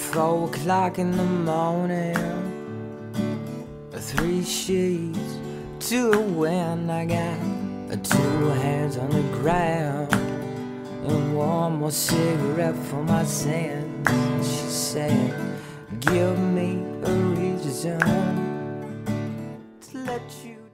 4 o'clock in the morning, 3 sheets to the wind. I got 2 hands on the ground and 1 more cigarette for my sins. She said, give me a reason to let you